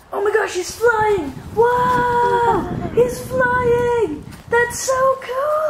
Oh my gosh, he's flying! Wow! He's flying! That's so cool!